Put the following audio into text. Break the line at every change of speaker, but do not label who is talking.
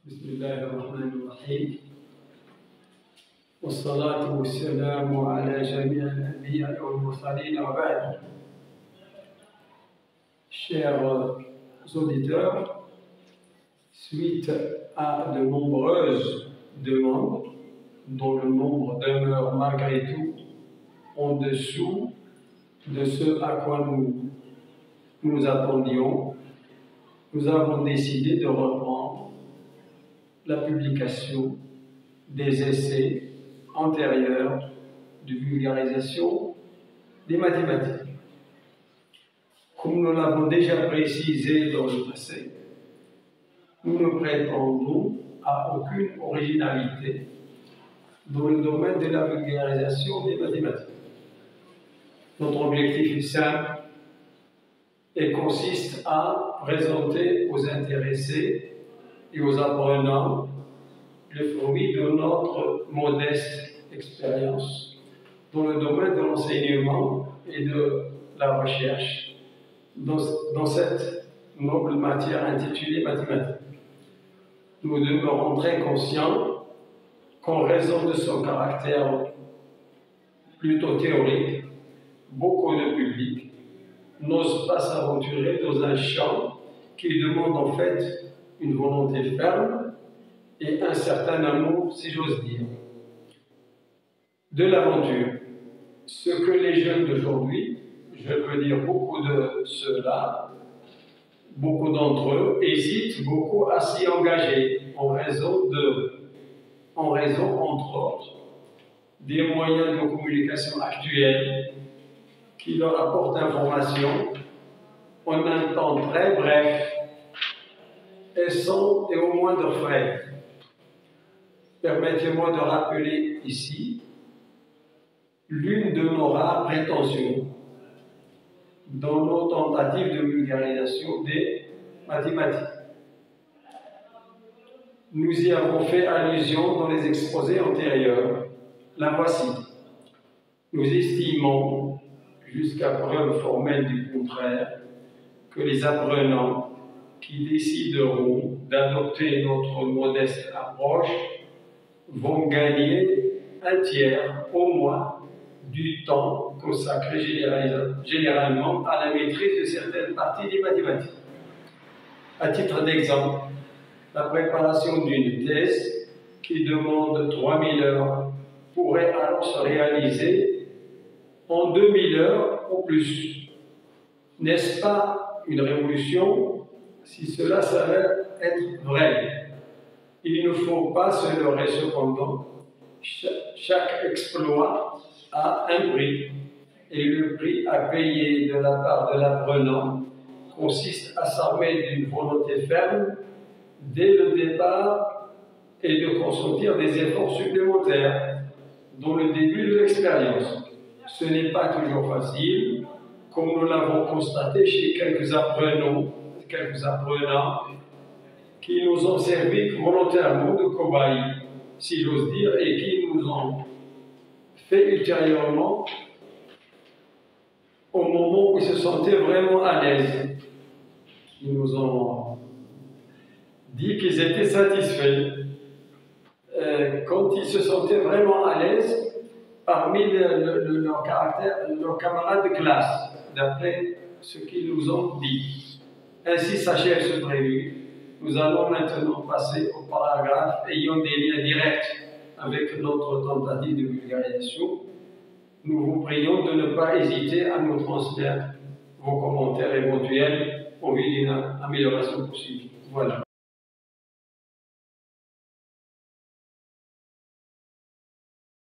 بسم الله الرحمن الرحيم والصلاة والسلام على جميع الأنبياء والمرسلين وبعد. Chers auditeurs, suite à de nombreuses demandes dont le nombre demeure malgré tout en dessous de ce à quoi nous attendions, nous avons décidé de reprendre la publication des essais antérieurs de vulgarisation des mathématiques. Comme nous l'avons déjà précisé dans le passé, nous ne prétendons à aucune originalité dans le domaine de la vulgarisation des mathématiques. Notre objectif est simple et consiste à présenter aux intéressés et aux apprenants le fruit de notre modeste expérience dans le domaine de l'enseignement et de la recherche dans cette noble matière intitulée mathématiques. Nous demeurons très conscients qu'en raison de son caractère plutôt théorique, beaucoup de publics n'osent pas s'aventurer dans un champ qui demande en fait une volonté ferme et un certain amour, si j'ose dire, de l'aventure. Ce que les jeunes d'aujourd'hui, je veux dire beaucoup de ceux-là, beaucoup d'entre eux hésitent beaucoup à s'y engager en raison entre autres des moyens de communication actuels qui leur apportent l'information en un temps très bref et au moindre frais. Permettez-moi de rappeler ici l'une de nos rares prétentions dans nos tentatives de vulgarisation des mathématiques. Nous y avons fait allusion dans les exposés antérieurs. La voici. Nous estimons, jusqu'à preuve formelle du contraire, que les apprenants qui décideront d'adopter notre modeste approche vont gagner un tiers au moins du temps consacré généralement à la maîtrise de certaines parties des mathématiques. À titre d'exemple, la préparation d'une thèse qui demande 3000 heures pourrait alors se réaliser en 2000 heures au plus. N'est-ce pas une révolution si cela s'avère être vrai? Il ne faut pas se leurrer cependant. Chaque exploit a un prix, et le prix à payer de la part de l'apprenant consiste à s'armer d'une volonté ferme dès le départ et de consentir des efforts supplémentaires dans le début de l'expérience. Ce n'est pas toujours facile, comme nous l'avons constaté chez quelques apprenants qui nous ont servi volontairement de cobayes, si j'ose dire, et qui nous ont fait ultérieurement, au moment où ils se sentaient vraiment à l'aise. Ils nous ont dit qu'ils étaient satisfaits. Quand ils se sentaient vraiment à l'aise, parmi leurs camarades de classe, d'après ce qu'ils nous ont dit. Ainsi s'achève ce prélude. Nous allons maintenant passer au paragraphe ayant des liens directs avec notre tentative de vulgarisation. Nous vous prions de ne pas hésiter à nous transmettre vos commentaires éventuels en vue d'une amélioration possible. Voilà.